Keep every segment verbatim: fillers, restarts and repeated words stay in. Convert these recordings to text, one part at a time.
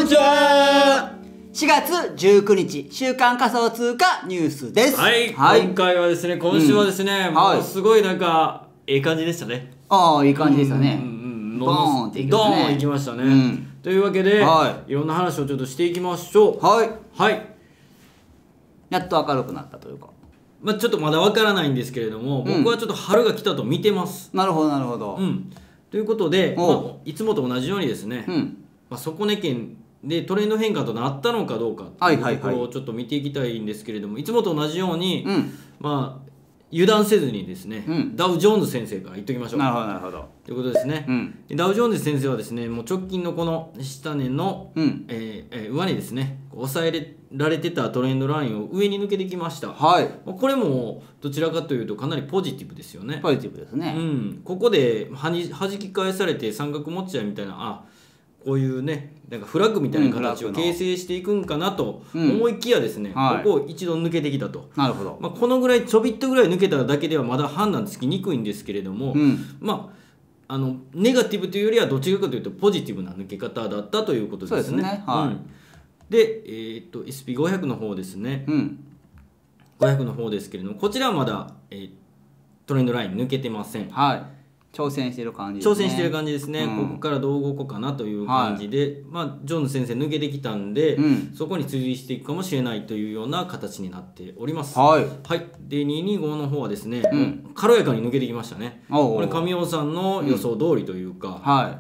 ちは。しがつじゅうくにち週間仮想通貨ニュースです。 はい、はい、今回はですね、今週はですね、うん、もうすごいなんかええ感じでしたね。 ああ、いい感じでしたね。 ドーンっていきましたね。ドーンいきましたね、うん、というわけで、はい、いろんな話をちょっとしていきましょう。 はいはい。 やっと明るくなったというか、 まあちょっとまだわからないんですけれども、うん、僕はちょっと春が来たと見てます。 なるほどなるほど。 うん。ということで、まあ、いつもと同じようにですね、うん、まあ、底値圏でトレンド変化となったのかどうかというところをちょっと見ていきたいんですけれども、いつもと同じように、うん、まあ油断せずにですね、うん、ダウ・ジョーンズ先生から言っときましょう。 なるほどなるほど。 ということですね、うん、ダウ・ジョーンズ先生はですね、もう直近のこの下値の、うん、えーえー、上にですね抑えられてたトレンドラインを上に抜けてきました。はい、これもどちらかというとかなりポジティブですよね。 ポジティブですね。 うん、ここではじはじき返されて三角持ち合いみたいな、あ、こういうね、なんかフラッグみたいな形を形成していくんかなと思いきやですね、うん、はい、ここを一度抜けてきたと。 なるほど。 まあ、このぐらいちょびっとぐらい抜けただけではまだ判断つきにくいんですけれども、うん、まああのネガティブというよりはどちらかというとポジティブな抜け方だったということですね。 そうですね。はい。うん、 で、えー、っと エスピーごひゃく の方ですね、うん、ごひゃくの方ですけれども、こちらはまだ、えー、トレンドライン抜けてません。 はい。挑戦してる感じですね。 挑戦してる感じですね、うん、ここからどう動こうかなという感じで、はい、まあ、ジョーンズ先生抜けてきたんで、うん、そこに追随していくかもしれないというような形になっております。はい、はい、でにひゃくにじゅうごの方はですね、うん、軽やかに抜けてきましたね。これ神尾さんの予想通りというか、うん、はい、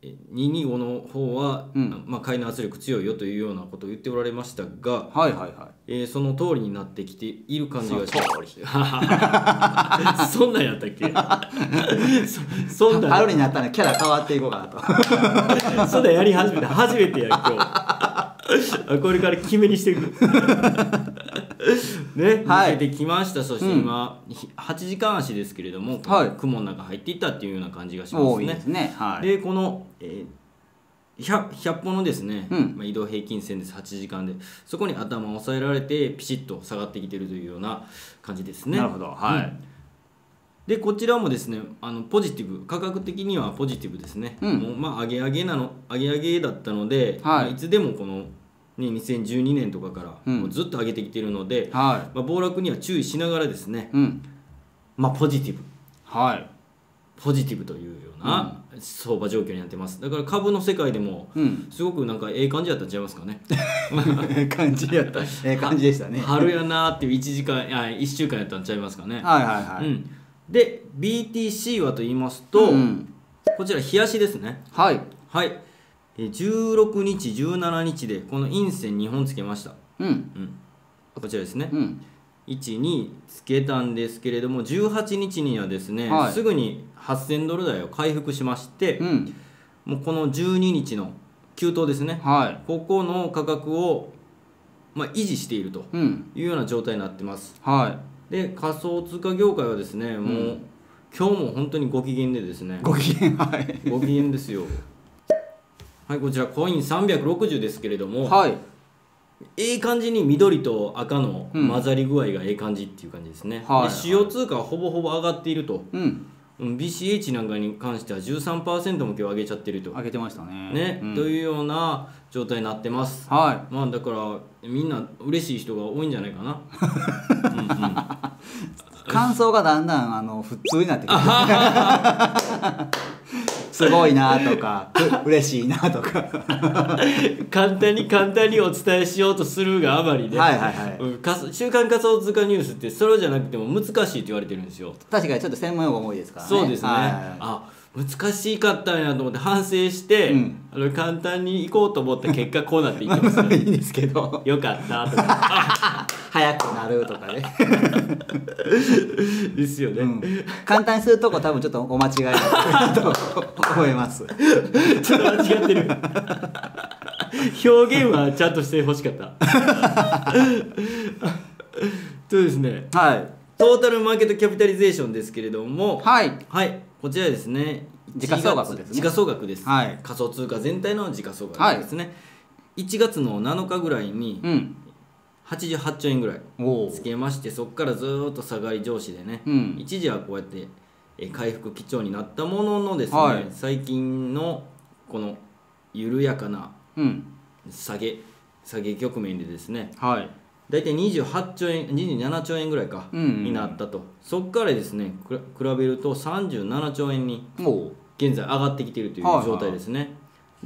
にひゃくにじゅうごの方は、うん、まあ、買いの圧力強いよというようなことを言っておられましたが、はいはいはい、えー、その通りになってきている感じがします。そんなんやったっけ？ そそんなん春になったらキャラ変わっていこうかなと。そんなんやり始めた初めてや今日。これから決めにしていく。ね、はい、抜けてきました。そして今、うん、はちじかん足ですけれども、はい、雲の中入っていったっていうような感じがしますね。 多いですね。はい、 でこの、えー、ひゃく歩のですね、うん、まあ、移動平均線です。はちじかんでそこに頭を押さえられてピシッと下がってきているというような感じですね。 なるほど。はい、うん、 でこちらもですね、あのポジティブ、価格的にはポジティブですね。うん、もうまあ上げ上げなの上げ上げだったので、はい、まあ、いつでもこのね、にせんじゅうにねんとかからもうずっと上げてきているので、うん、はい、まあ、暴落には注意しながらですね、うん、まあポジティブ、はい、ポジティブというような相場状況になってます。だから株の世界でもすごくなんかええ感じやったんちゃいますかね。 ええ感じやった。ええ感じでしたね。 春やなーっていういちじかん、あ、いっしゅうかんやったんちゃいますかね。 はいはいはい。うん、 で ビーティーシー はと言いますと、うん、こちら日足ですね。はいはい。じゅうろくにちじゅうしちにちでこの陰線にほんつけました。うん、うん、こちらですね。うん、いちにつけたんですけれども、じゅうはちにちにはですね、はい、すぐにはっせんドル台を回復しまして、うん、もうこのじゅうににちの急騰ですね、はい、ここの価格を、まあ、維持しているというような状態になってます。はい、で仮想通貨業界はですね、もう、うん、今日も本当にご機嫌でですね、 ご機嫌、はい、 ご機嫌ですよ。はい、こちらコインさんびゃくろくじゅうですけれども、はい、ええ感じに緑と赤の混ざり具合がええ感じっていう感じですね。うん、で主要通貨はほぼほぼ上がっていると。うん、ビーシーエイチ なんかに関しては じゅうさんパーセント も今日上げちゃってると。 上げてましたね。 ね、うん、というような状態になってます。はい、まあだからみんな嬉しい人が多いんじゃないかな。うん、うん、 感想がだんだんあの普通になってきて。すごいなとか嬉しいなとか簡単に簡単にお伝えしようとするがあまりね、はいはいはい、うん、週刊仮想通貨ニュースってそれじゃなくても難しいって言われてるんですよ。 確かにちょっと専門用語も多いですからね。 そうですね、はいはいはい、あ、難しかったんやと思って反省して、うん、あの簡単にいこうと思った結果こうなっていきますよ、ね、 いいんですけど、 よかったとか早くなるとかねですよね、うん、 簡単にするとこ多分ちょっとお間違いだと思います。 ちょっと間違ってる表現はちゃんとしてほしかったそうですね、はい、トータルマーケットキャピタリゼーションですけれども、はい、はい、こちらですね、 時価総額ですね。 時価総額です、はい、仮想通貨全体の時価総額ですね、はい、いちがつのなのかぐらいに、うん、はちじゅうはっちょうえんぐらいつけまして、そこからずっと下がり上司でね、うん、一時はこうやって回復基調になったもののですね、はい、最近のこの緩やかな下げ下げ局面でですね、 はい、 大体にじゅうはちちょうえんにじゅうななちょうえんぐらいか、うんうん、になったと。そこからですね比べるとさんじゅうななちょうえんに現在上がってきているという状態ですね、はいはい、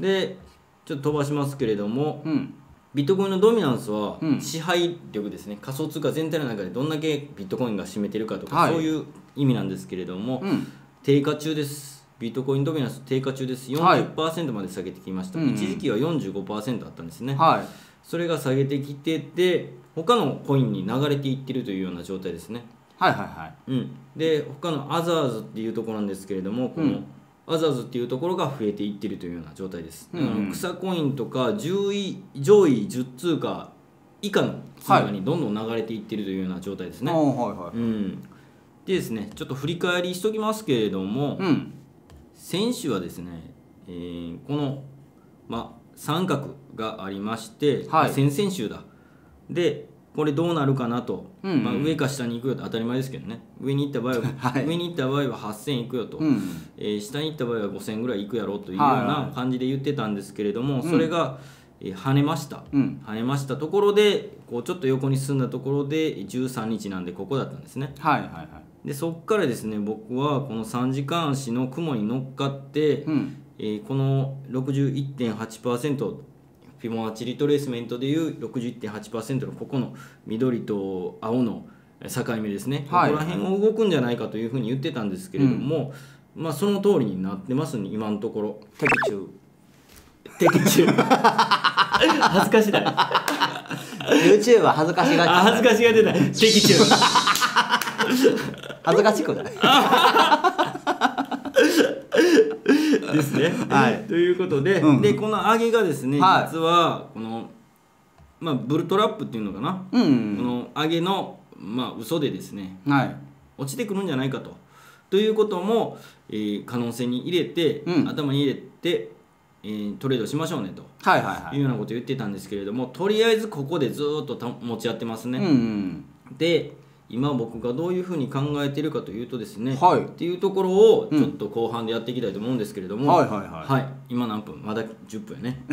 でちょっと飛ばしますけれども、うん、ビットコインのドミナンスは支配力ですね、仮想通貨全体の中でどんだけビットコインが占めてるかとか、はい、そういう意味なんですけれども、うん、低下中です。ビットコインドミナンス低下中です。 よんじゅっパーセント まで下げてきました、はい、一時期は よんじゅうごパーセント あったんですね、はい、それが下げてきてて他のコインに流れていってるというような状態ですね。 はいはいはい、 うん、で他のアザーズっていうところなんですけれども、このアザーズっていうところが増えていってるというような状態です、うん、草コインとかじゅうい上位じゅう通貨以下の通貨にどんどん流れていってるというような状態ですね、はいはいはい、うん、でですねちょっと振り返りしときますけれども、うん、先週はですね、えー、この、まあ、三角がありまして、はい、先々週だでこれどうなるかなと、うんうん、まあ、上か下に行くよと当たり前ですけどね、上に行った場合は、はい、上に行った場合ははっせんいくよと、うん、えー、下に行った場合はごせんぐらい行くやろというような感じで言ってたんですけれども、はいはい、それが、えー、跳ねました、うん、跳ねましたところでこうちょっと横に進んだところでじゅうさんにちなんでここだったんですね、はいはいはい、でそこからですね僕はこのさんじかん足の雲に乗っかって、うん、えー、この ろくじゅういってんはちパーセントフィボナッチリトレースメントでいう ろくじゅういってんはちパーセント のここの緑と青の境目ですね、はい、ここら辺を動くんじゃないかというふうに言ってたんですけれども、うん、まあその通りになってますね今のところ。 的中的中恥ずかしない YouTube は恥ずかしがあ恥ずかしが出ない的中恥ずかしくないですね、はい、ということで、うん、でこの上げがですね、はい、実はこの、まあ、ブルトラップっていうのかな、うんうん、この上げの、まあ、嘘でですね、はい、落ちてくるんじゃないかとということも、えー、可能性に入れて、うん、頭に入れて、えー、トレードしましょうねと、はいはいはい、いうようなことを言ってたんですけれども、とりあえずここでずっと持ち合ってますね、うんうん、で今僕がどういうふうに考えているかというとですね、はい、っていうところをちょっと後半でやっていきたいと思うんですけれども、うん、はいはいはい、はい、今何分まだじゅっぷんやね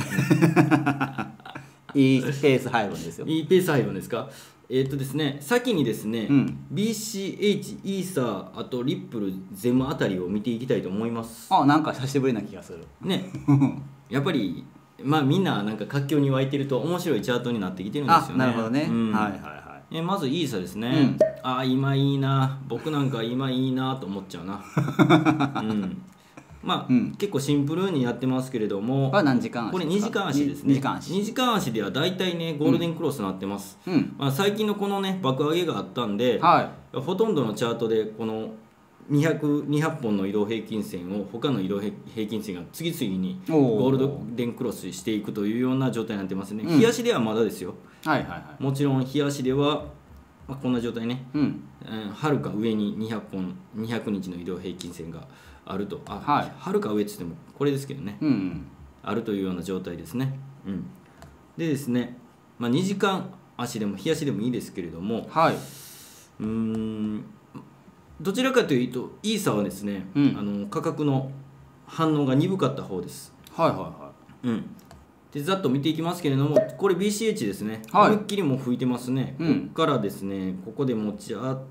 いいペース配分ですよ。 いいペース配分ですか。えー、っとですね先にですね、うん、ビーシーエイチ、イーサー、あとリップル、ゼムあたりを見ていきたいと思います。 あ、なんか久しぶりな気がするねやっぱりまあみんななんか活況に湧いてると面白いチャートになってきてるんですよね。 あ、なるほどね、うん、はいはいはい。 えまずイーサですね、うん、あ今いいな、僕なんか今いいなと思っちゃうな、うん、まあ、うん、結構シンプルにやってますけれども、 これ何時間足これにじかん足ですね。にじかん足にじかん足では大体ねゴールデンクロスになってます、うん、まあ、最近のこのね爆上げがあったんで、はい、ほとんどのチャートでこのにひゃく、にひゃっぽんの移動平均線を他の移動平均線が次々にゴールデンクロスしていくというような状態になってますね。日足ではまだですよ、はいはいはい、もちろん日足では、まあ、こんな状態ね、うん、はるか上ににひゃっぽんにひゃくにちの移動平均線があると、あ、はい、はるか上って言ってもこれですけどね、うんうん、あるというような状態ですね、うん、でですね、まあ、にじかん足でも日足でもいいですけれども、はい、うーんどちらかというとイーサーはですね、うん、あの価格の反応が鈍かった方です。はいはいはい。うん。でざっと見ていきますけれども、これ ビーシーエイチ ですね。はい、思いっきりもう吹いてますね。うん、ここからですね、ここで持ち合って、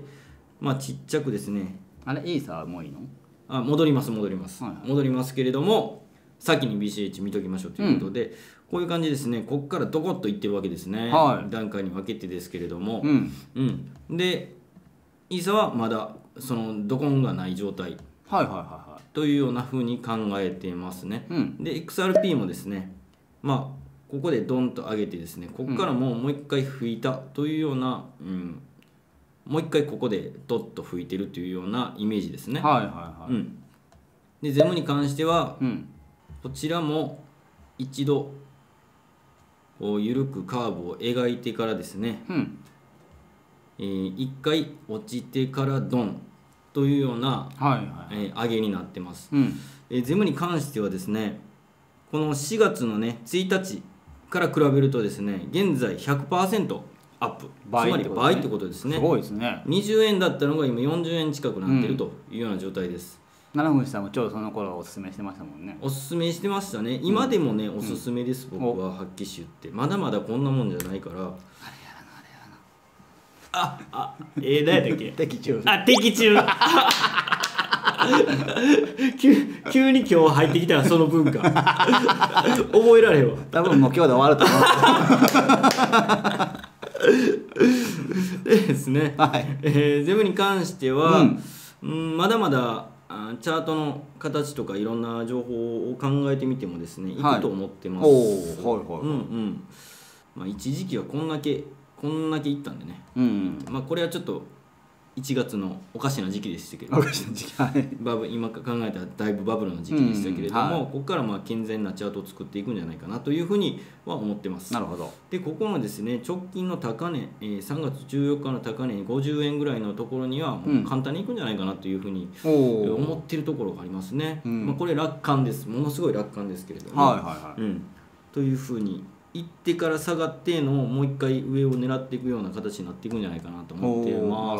まあちっちゃくですね。 あれイーサーもういいの？ あ、戻ります戻ります、はいはい。戻りますけれども、先に ビーシーエイチ 見ときましょうということで、うん、こういう感じですね。ここからドコッといってるわけですね。はい、段階に分けてですけれども、うん、うん、で。イーサはまだそのドコンがない状態というような風に考えていますね、うん、で エックスアールピー もですね、まあここでドンと上げてですね、ここからもうもう一回吹いたというような、うん、もう一回ここでドッと吹いてるというようなイメージですね。はいはいはい、うん、でゼムに関しては、うん、こちらも一度こう緩くカーブを描いてからですね、うん、えー、いっかい落ちてからドンというような、はいはい、えー、上げになってます、うん、えー、ゼムに関してはですね、このしがつのねついたちから比べるとですね、現在 ひゃくパーセント アップ、つまり倍ってことですね。 すごいですね。 にじゅうえんだったのが今よんじゅうえん近くなってるというような状態です、 七分さんもちょうどその頃おすすめしてましたもんね。 おすすめしてましたね。今でもね、うん、おすすめです、僕は発揮集ってまだまだこんなもんじゃないから。あれやな、あれやな。ああ、えー、何やったっけ。 的中。 あ、的中。急, 急に今日入ってきたらその文化覚えられへんわ。 多分もう今日で終わると思うでですね、はいえー、ゼムに関しては、うんうん、まだまだあチャートの形とかいろんな情報を考えてみてもですね、いくと思ってます。はい、おー、はいはい、うんうん。まあ、一時期はこんだけこんだけいったんでね、うんうん、まあこれはちょっといちがつのおかしな時期でしたけど、 おかしな時期、はい、 バブ今考えたらだいぶバブルの時期でしたけれども、うんはい、ここからまあ健全なチャートを作っていくんじゃないかなというふうには思ってます。 なるほど。でここのですね直近の高値、えー、さんがつじゅうよっかの高値ごじゅうえんぐらいのところにはもう簡単にいくんじゃないかなというふうに思っているところがありますね。うんまあ、これ楽観です。ものすごい楽観ですけれども、はいはいはいうん、というふうに行ってから下がってのもう一回上を狙っていくような形になっていくんじゃないかなと思っています。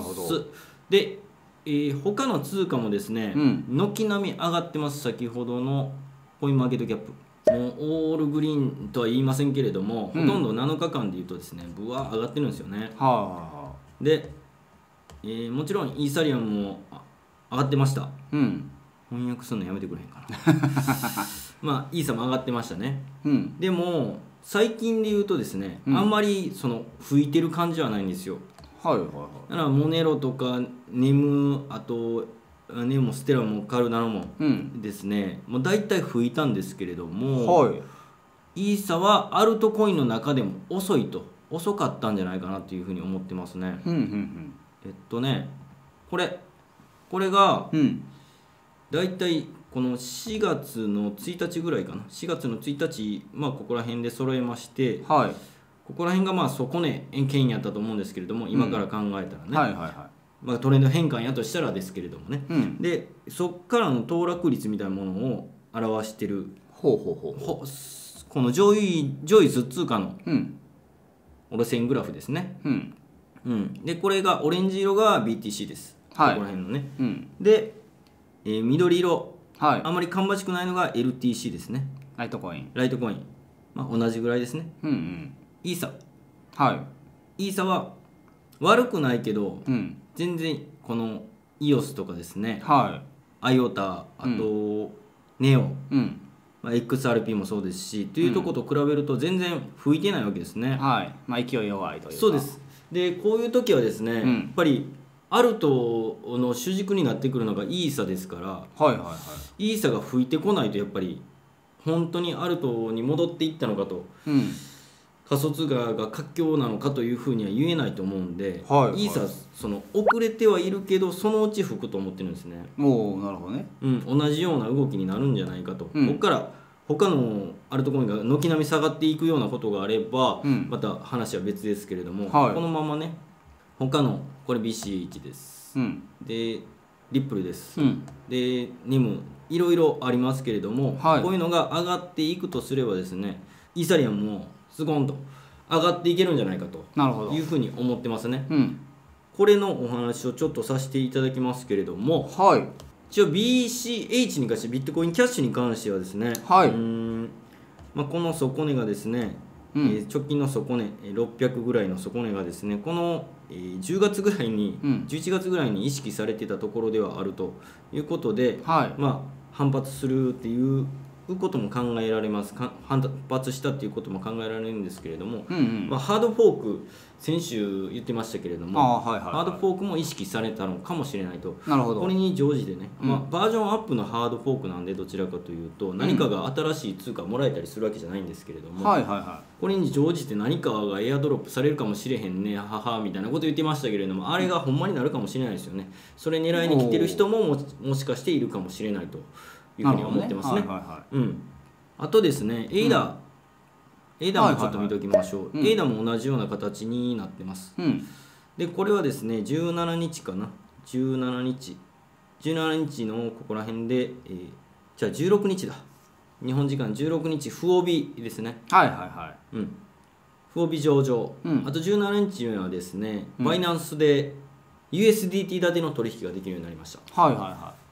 で、えー、他の通貨もですね、軒、うん、並み上がってます。先ほどのコインマーケットキャップもうオールグリーンとは言いませんけれども、うん、ほとんどなのかかんでいうとですねぶわー上がってるんですよね。はあはあ、で、えー、もちろんイーサリアムも上がってました、うん、翻訳するのやめてくれへんかなまあイーサも上がってましたね、うん、でも最近で言うとですね、うん、あんまりその吹いてる感じはないんですよ。はいはいはい、だからモネロとかネムあとネモステラもカルダノもですね、うん、もう大体吹いたんですけれども、はい、イーサはアルトコインの中でも遅いと遅かったんじゃないかなというふうに思ってますね、うんうんうん、えっとねこれこれが、うん、大体このしがつのついたちぐらいかなしがつのついたち、まあ、ここら辺で揃えまして、はい、ここら辺がまあ底値圏やったと思うんですけれども今から考えたらね、うんはいはいはいまあ、トレンド変換やとしたらですけれどもね、うん、でそっからの騰落率みたいなものを表してるほうほうほうこの上位上位ず通貨の折れ線グラフですね、うんうん、でこれがオレンジ色が ビーティーシー です、はい、ここら辺のね、うん、で、えー、緑色はい、あまり芳しくないのが エルティーシー ですね。 ライトコイン。 ライトコイン。まあ、同じぐらいですね。うんうん。イーサ。はい。イーサは悪くないけど、うん、全然この イーオーエス とかですね。はい。アイオータ、あと、うん、ネオ、うんまあ、エックスアールピー もそうですし、というところと比べると全然吹いてないわけですね。 はい。まあ、勢い弱いというか。 そうです。で、こういう時はですね、うん、やっぱりアルトの主軸になってくるのがイーサですから、はいはいはい、イーサが吹いてこないとやっぱり本当にアルトに戻っていったのかと、うん、仮想通貨が活況なのかというふうには言えないと思うんで、はいはい、イーサその遅れてはいるけどそのうち吹くと思ってるんですね。 おーなるほどね、 うん、同じような動きになるんじゃないかと、うん、ここから他のアルトコインが軒並み下がっていくようなことがあれば、うん、また話は別ですけれども、はい、このままね他のこれ ビーシーエイチ です、うん、でリップルです、うん、でニムいろいろありますけれども、はい、こういうのが上がっていくとすればですねイーサリアムもスコンと上がっていけるんじゃないかというふうに思ってますね、うん、これのお話をちょっとさせていただきますけれども、はい、一応 ビーシーエイチ に関してビットコインキャッシュに関してはですね、はい、うーん、まあ、この底値がですね、うんえー、直近の底値ろっぴゃくぐらいの底値がですねこのじゅうがつぐらいに、うん、じゅういちがつぐらいに意識されてたところではあるということで、はい、まあ反発するっていうことも考えられますか反発したっていうことも考えられるんですけれども、うんうんまあ、ハードフォーク先週言ってましたけれども、はいはいはい、ハードフォークも意識されたのかもしれないと。なるほど。これに乗じてね、うんまあ、バージョンアップのハードフォークなんでどちらかというと何かが新しい通貨もらえたりするわけじゃないんですけれども、はいはいはい、これに乗じて何かがエアドロップされるかもしれへんねははみたいなこと言ってましたけれども、あれがほんまになるかもしれないですよね。それ狙いに来てる人も も, もしかしているかもしれないというふうに思ってますね。あとですねエイダー、うんエイダーもちょっと見ておきましょう、はいはいはい、エイダーも同じような形になってます、うん、でこれはですねじゅうしちにちかなじゅうしちにちじゅうしちにちのここら辺で、えー、じゃあじゅうろくにちだ日本時間じゅうろくにち不帯ですねはいはいはい、うん、不帯上場、うん、あとじゅうしちにちにはですね、うん、バイナンスで ユーエスディーティー 建ての取引ができるようになりました。はいはいはい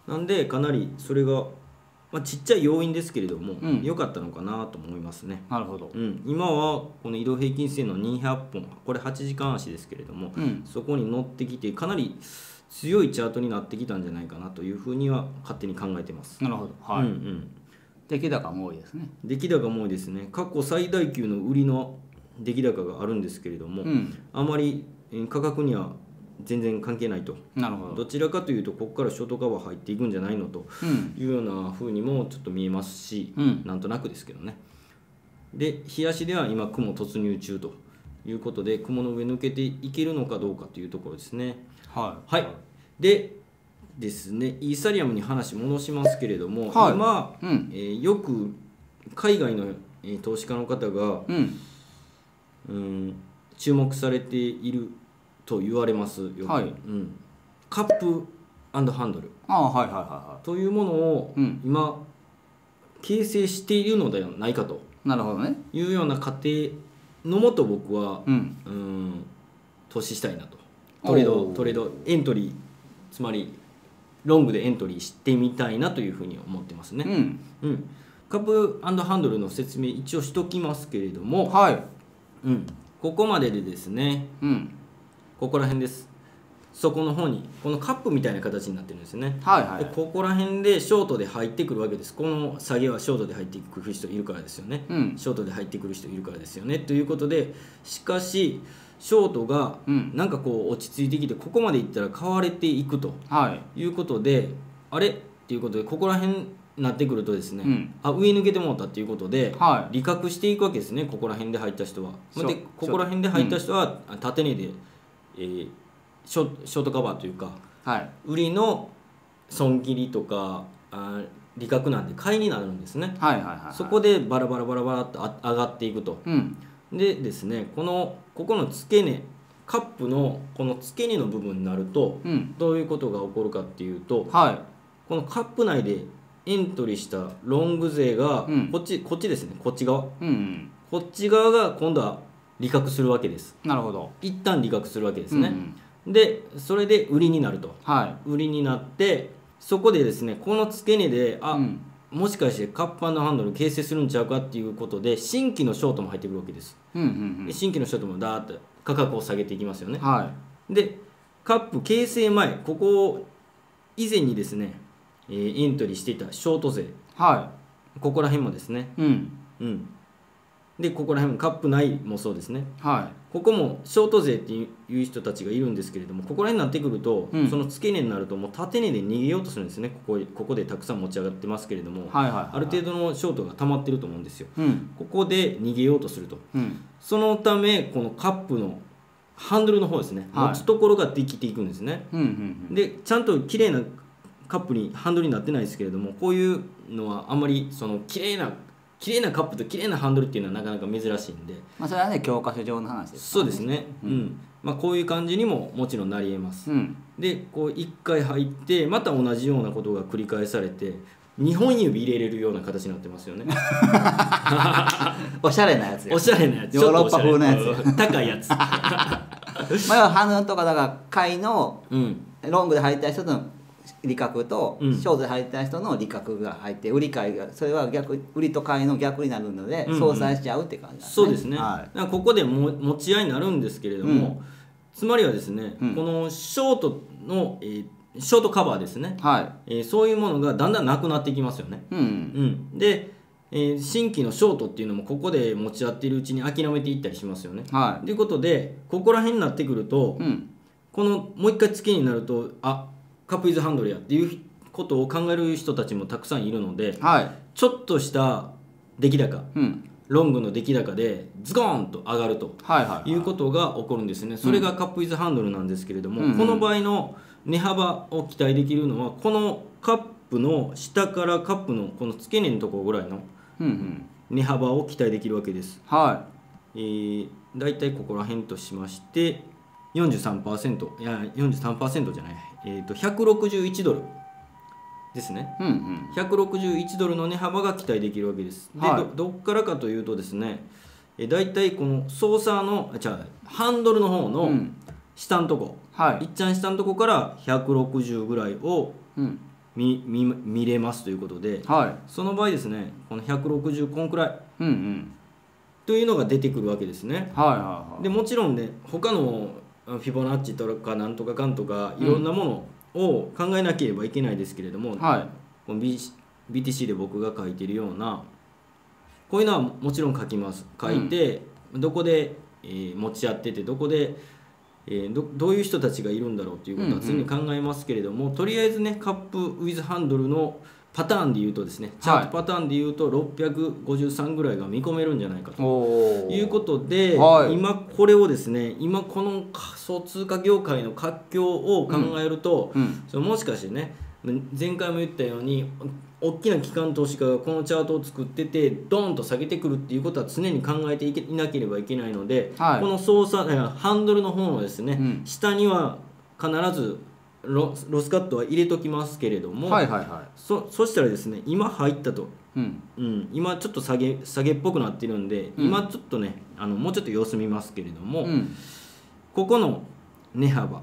なんでかなりそれが、まあ、ちっちゃい要因ですけれども良、うん、かったのかなと思いますね。 なるほど、 うん、今はこの移動平均線のにひゃっぽん、これはちじかん足ですけれども、うん、そこに乗ってきてかなり強いチャートになってきたんじゃないかなというふうには勝手に考えてます。 なるほど、はい、うんうん、出来高も多いですね。 出来高も多いですね。過去最大級の売りの出来高があるんですけれども、うん、あまり価格には全然関係ないと。 なるほど。 どちらかというとここからショートカバー入っていくんじゃないのというような風にもちょっと見えますし、うん、なんとなくですけどね。で日足では今雲突入中ということで、雲の上抜けていけるのかどうかというところですね。 はい、 はい、でですね、イーサリアムに話戻しますけれども、はい、今、うん、えー、よく海外の、えー、投資家の方が、うんうん、注目されていると言われますよく、はい、うん、カップ&ハンドルというものを今形成しているのではないかというような過程のもと僕は、うん、うん投資したいなと。トレードトレードエントリー、つまりロングでエントリーしてみたいなというふうに思ってますね。うんうん、カップ&ハンドルの説明一応しときますけれども、はい、うん、ここまででですね、うん、ここら辺です。そこの方にこのカップみたいな形になってるんですね。はいはい、でここら辺でショートで入ってくるわけです。この下げはショートで入ってくる人いるからですよね、うん、ショートで入ってくる人いるからですよねということで、しかしショートがなんかこう落ち着いてきてここまでいったら買われていくということで、はい、あれっていうことでここら辺になってくるとですね、うん、あ上抜けてもうたっていうことで、はい、利確していくわけですね。ここら辺で入った人はでここら辺で入った人は縦値で、えー、ショショートカバーというか、はい、売りの損切りとかあ利確なんで買いになるんですね。そこでバラバラバラバラっと上がっていくと、うん、でですね、このここの付け根カップのこの付け根の部分になると、うん、どういうことが起こるかっていうと、はい、このカップ内でエントリーしたロング勢が、うん、こっちこっちですね、こっち側、うんうん、こっち側が今度は利確するわけです。 なるほど。 一旦利確するわけですね、うんうん、でそれで売りになると、はい、売りになってそこでですね、この付け根であ、うん、もしかしてカップ&ハンドル形成するんちゃうかっていうことで新規のショートも入ってくるわけです、うんうんうん、で新規のショートもダーッと価格を下げていきますよね、はい、でカップ形成前、ここ以前にですね、えー、エントリーしていたショート勢、はい、ここら辺もですね、うんうん、でここら辺もカップ内もそうですね、はい、ここもショート勢っていう人たちがいるんですけれども、ここら辺になってくると、うん、その付け根になるともう縦根で逃げようとするんですね。ここここでたくさん持ち上がってますけれども、はいはいはいはい、ある程度のショートが溜まってると思うんですよ、うん、ここで逃げようとすると、うん、そのためこのカップのハンドルの方ですね、はい、持つところができていくんですね、うんうんうん、でちゃんと綺麗なカップにハンドルになってないですけれども、こういうのはあんまりその綺麗な綺麗なカップと綺麗なハンドルっていうのはなかなか珍しいんで、 まあ、それはね教科書上の話です、 ね、そうですね、うんうん、まあ、こういう感じにももちろんなり得ます、うん、でこういっかい入ってまた同じようなことが繰り返されてにほん指入れれるような形になってますよねおしゃれなやつや、 おしゃれなやつ、 ヨーロッパ風なやつ高いやつまあハンドルとかだから買いの、うん、ロングで入った人の利確と、うん、ショートで入った人の利確が入って売り買いがそれは逆売りと買いの逆になるので、うんうん、相殺しちゃうって感じなんですね。 そうですね、はい、だからここでも持ち合いになるんですけれども、うん、つまりはですね、うん、このショートの、えー、ショートカバーですね、はい、えー、そういうものがだんだんなくなっていきますよね、うんうん、で、えー、新規のショートっていうのもここで持ち合っているうちに諦めていったりしますよね、はい、ということでここら辺になってくると、うん、このもう一回付けになるとあカップイズハンドルやっていうことを考える人たちもたくさんいるので、はい、ちょっとした出来高、うん、ロングの出来高でズコーンと上がるということが起こるんですね。それがカップイズハンドルなんですけれども、うん、この場合の値幅を期待できるのはこのカップの下からカップのこの付け根のところぐらいの値幅を期待できるわけです、はい、えー、だいたいここら辺としましてよんじゅうさんパーセント、いや よんじゅうさんパーセント じゃない、えー、とひゃくろくじゅういちドルですね、うんうん、ひゃくろくじゅういちドルの値幅が期待できるわけです。で、はい、ど, どっからかというとですね、えー、だいたいこの操作のじゃあハンドルの方の下のとこ、うん、はい、いっちゃん下のとこからひゃくろくじゅうぐらいを、うん、 見見見れますということで、はい、その場合ですねこのひゃくろくじゅうこんくらい、うんうん、というのが出てくるわけですね。はいはいはい、でもちろんね他のフィボナッチとかなんとかかんとかいろんなものを考えなければいけないですけれども、うん、はい、この ビーティーシー で僕が書いているようなこういうのはもちろん書きます。書いて、うん、どこで、えー、持ち合っててどこで、えー、ど, どういう人たちがいるんだろうということは常に考えますけれども、うんうん、とりあえずねカップウィズハンドルのパターンでいうとですねチャートパターンでいうとろっぴゃくごじゅうさんぐらいが見込めるんじゃないかということで、はい、今これをですね今この仮想通貨業界の活況を考えると、うんうん、そのもしかしてね前回も言ったように大きな機関投資家がこのチャートを作っててドーンと下げてくるっていうことは常に考えていけいなければいけないので、はい、この操作ハンドルの方のですね、うん、下には必ずロ, ロスカットは入れときますけれども、はいはいはい、そ, そしたらですね今入ったと、うんうん、今ちょっと下げ下げっぽくなってるんで、うん、今ちょっとねあのもうちょっと様子見ますけれども、うん、ここの値幅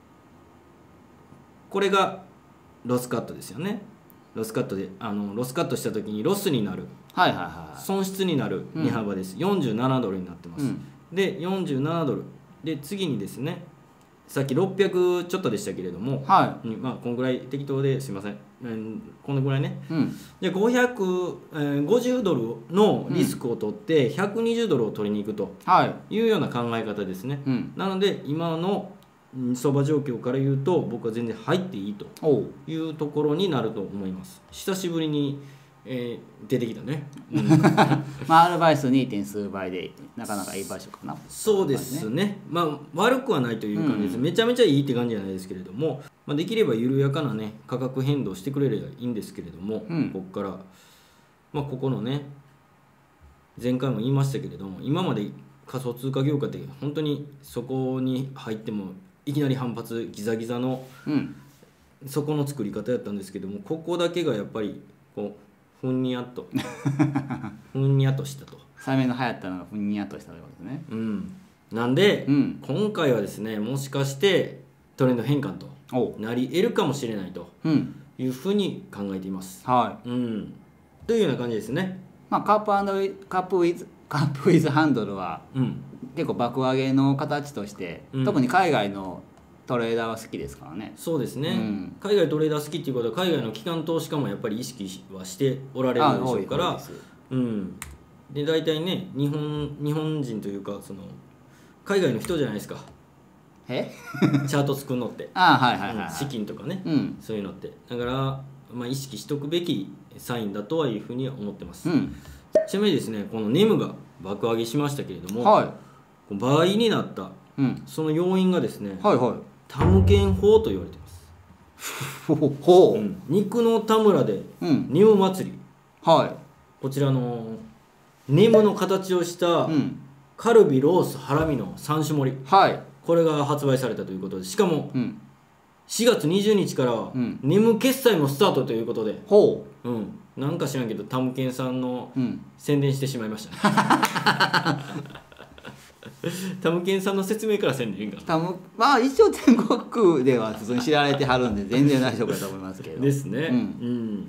これがロスカットですよね。ロスカットであのロスカットした時にロスになる、はいはいはい、損失になる値幅です、うん、よんじゅうななドルになってます、うん、でよんじゅうななドルで次にですねさっきろっぴゃくちょっとでしたけれども、はい、まあこのぐらい適当ですいません、えー、このぐらいね、うん、でごひゃくごじゅうドルのリスクを取ってひゃくにじゅうドルを取りに行くというような考え方ですね、うん、なので今の相場状況から言うと僕は全然入っていいというところになると思います。久しぶりに、えー、出てきたね、うん、 まあアルバイス に. 点数倍でなかなかいい場所かな。 そうですね、まあ悪くはないという感じです、うん、めちゃめちゃいいって感じじゃないですけれども、まあ、できれば緩やかなね価格変動してくれればいいんですけれども、うん、ここから、まあ、ここのね前回も言いましたけれども今まで仮想通貨業界って本当にそこに入ってもいきなり反発ギザギザの、うん、そこの作り方やったんですけどもここだけがやっぱりこうふんにゃっとふんにゃっとしたとサメの流行ったのがふんにゃっとしたということですね、 うん、なんで、うん、今回はですねもしかしてトレンド変換となり得るかもしれないというふうに考えています、はいうん、というような感じですね、 まあ、カップアンドカップウィズカップウィズハンドルは、うん結構爆上げの形として、うん、特に海外のトレーダーは好きですからね。 そうですね、うん、海外トレーダー好きっていうことは海外の機関投資家もやっぱり意識はしておられるでしょうから、うん、で大体ね日本日本人というかその海外の人じゃないですかえチャート作るのってあ、はいはいはいはい、 資金とかね、うん、そういうのってだから、まあ、意識しとくべきサインだとはいうふうに思ってます、うん、ちなみにですねこのネムが爆上げしましたけれども、はい倍になった、うん、その要因がですね、はいはい、タムケン法と言われていますほう、うん、肉の田村で、うん、ネム祭り、はい、こちらのネムの形をした、うん、カルビロースハラミのさん種盛り、はい、これが発売されたということでしかも、うん、しがつにじゅうにちから、うん、ネム決済もスタートということでほう、うん、なんか知らんけどタムケンさんの、うん、宣伝してしまいましたねタムケンさんの説明からせんでいいんかな。 タムまあ一応全国では普通に知られてはるんで全然大丈夫だと思いますけどですね、うんうん、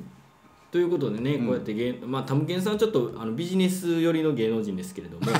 ということでね、うん、こうやって芸、まあ、タムケンさんはちょっとあのビジネス寄りの芸能人ですけれども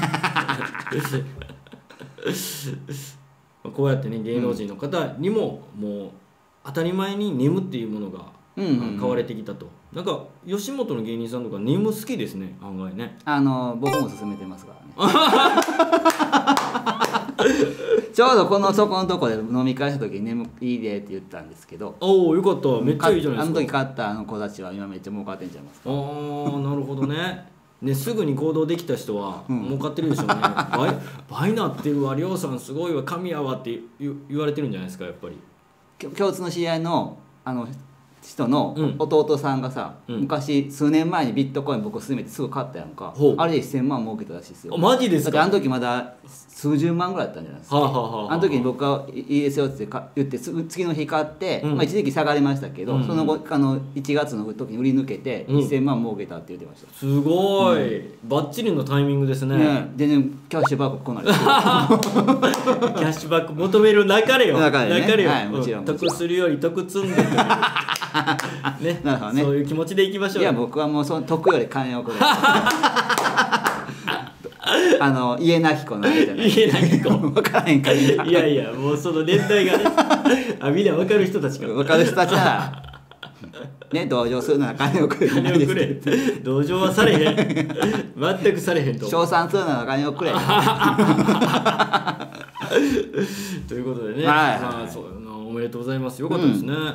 こうやってね芸能人の方にももう当たり前にネムっていうものが買われてきたと、うんうんうん、なんか吉本の芸人さんとかネム好きですね案外ねあの僕も勧めてますからねちょうどこのそこのとこで飲み会した時にネムいいでって言ったんですけどおおよかっためっちゃいいじゃないですかあの時買ったあの子たちは今めっちゃ儲かってんちゃいますかああなるほどねねすぐに行動できた人は儲かってるでしょうね、うん、倍, 倍なってるわりょうさんすごいわ神やわって言われてるんじゃないですかやっぱり共通の知り合いのあの人の弟さんがさ、うん、昔数年前にビットコイン僕勧めてすぐ買ったやんか、うん、あれでせんまん儲けたらしいですよ。 マジですか。 だってあの時まだ数十万ぐらいだったんじゃないですか、はあはあはあ、あの時に僕がいいですよって言って次の日買って、うんまあ、一時期下がりましたけど、うん、その後あのいちがつの時に売り抜けてせんまん儲けたって言ってました、 うん、すごい、うん、バッチリのタイミングですね。ね全然キャッシュバック来ないキャッシュバック求める流れよ流れ、ね、 流れよ、 はい、もちろん得するより得積んでね、なるほどね、そういう気持ちでいきましょう。 いや僕はもうその得より金をくれあの家なき子のあれじゃない家なき子分からへんかいやいやもうその年代がねあみんな分かる人たちか分かる人たちならね同情するなら金をくれ金をくれ同情はされへん全くされへんと称賛するなら金をくれということでね、はいはい、まあ、そうおめでとうございます。よかったですね。うんうんうん、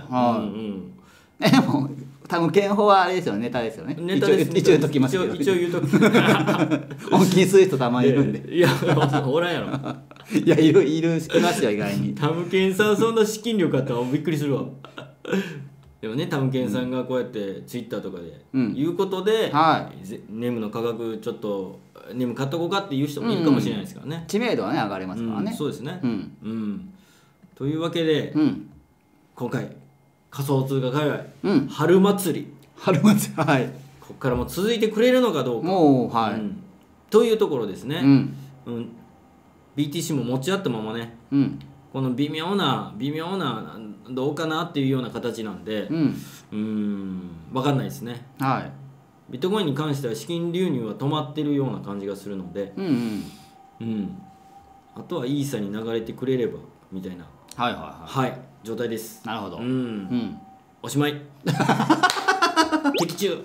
でも多分憲法はあれですよね、ネタですよね。 ネタです。 一応言っときますけど。 一応言うとき。 本気にする人たまにいるんで。 いや、おらんやろ。 いや、いるいるいますよ意外に。 タムケンさんそんな資金力あったらびっくりするわ。でもね、タムケンさんがこうやってツイッターとかで言うことで、うん、はい、ネムの価格ちょっとネム買っとこうかっていう人もいるかもしれないですからね。うん、 知名度はね上がりますからね。 うん、そうですね。うん。うん、というわけで、うん、今回仮想通貨界隈、うん、春祭り。 春祭り、はい。 ここからも続いてくれるのかどうか。 もうはい、うん。 というところですね。うんうん、ビーティーシー も持ち合ったままね、うん、この微妙な微妙などうかなっていうような形なんで、うん、うーん分かんないですね。はい。ビットコインに関しては資金流入は止まってるような感じがするので、うんうんうん、あとはイーサに流れてくれればみたいな、はいはいはい、はい、状態です。 なるほど。うん、うん、おしまい。的中。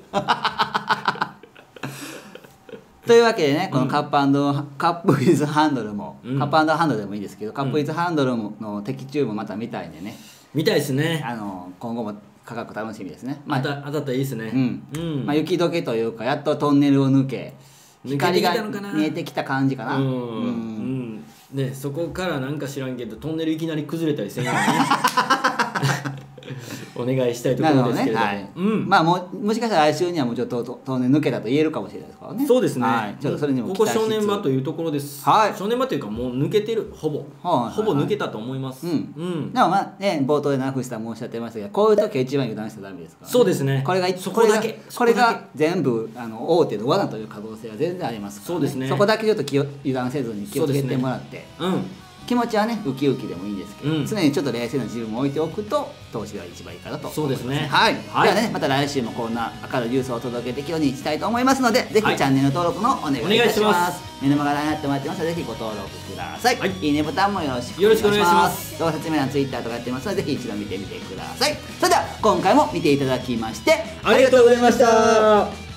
というわけでね、このカップ&カップウィズハンドルも、うん、カップ&ハンドルでもいいですけど、カップウィズハンドルの的中もまた見たいんでね。 見たいですね。 あの今後も価格楽しみですね。 また当たったらいいですね。うんうん、まあ、雪解けというかやっとトンネルを抜け光が見えてきた感じかな。うん、うんうん、ね、そこからなんか知らんけどトンネルいきなり崩れたりせんようにね。お願いしたいところですけれども、はい、 うん、まあ も, もしかしたら来週にはもうちょっと当然抜けたと言えるかもしれないですからね。 そうですね、 はい、ちょっとそれにもここ正念場というところです。はい、正念場というかもう抜けてる、ほぼ、はい、ほぼ抜けたと思います。うん、うん、 でもまあね、冒頭でナフシさん申し上げてましたけど、こういう時は一番油断しちゃダメですから、ね、 そうですね。 これがそこだけこれが全部あの大手の罠という可能性は全然ありますから、ね、 そうですね。 そこだけちょっと気を油断せずに気をつけてもらって、うん、気持ちはねウキウキでもいいんですけど、うん、常にちょっと冷静な自分を置いておくと投資が一番いいかなと思います。 そうですね。 はい、はい、ではね、また来週もこんな明るいニュースをお届けできるようにしたいと思いますので、ぜひチャンネル登録のお願いいたします。メルマガ欄になってもらってますので、ぜひご登録ください。はい、いいねボタンもよろしくお願いします。動画説明欄、ツイッターとかやってますので、ぜひ一度見てみてください。それでは今回も見ていただきましてありがとうございました。